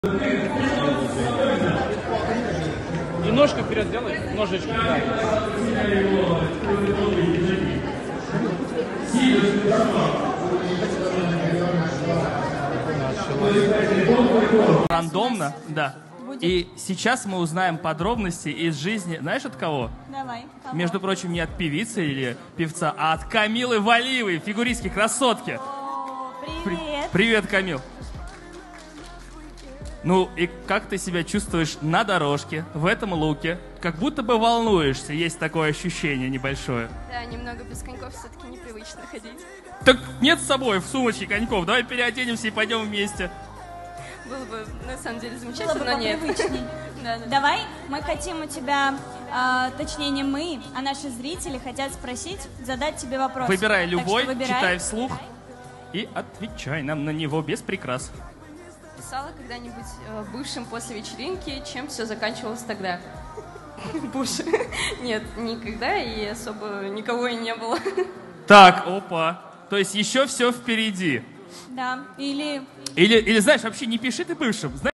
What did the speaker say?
Немножко вперед сделай, ножички. Рандомно, да. И сейчас мы узнаем подробности из жизни, знаешь, от кого? Давай. Кого? Между прочим, не от певицы или певца, а от Камилы Валиевой, фигуристки, красотки. О, привет. Привет, Камил. Ну и как ты себя чувствуешь на дорожке, в этом луке? Как будто бы волнуешься, есть такое ощущение небольшое. Да, немного без коньков все-таки непривычно ходить. Так нет с собой в сумочке коньков, давай переоденемся и пойдем вместе. Было бы, на самом деле, Было бы замечательно, но нет. попривычней. Да, да. Давай, мы хотим у тебя, точнее не мы, а наши зрители хотят спросить, задать тебе вопрос. Выбирай Так что любой, выбирай. читай вслух и отвечай нам на него без прикрас. Писала когда-нибудь бывшим после вечеринки, чем все заканчивалось тогда? Боже. Нет, никогда, и особо никого и не было. Так, опа. То есть еще все впереди. Да, или... Или знаешь, вообще не пиши ты бывшим.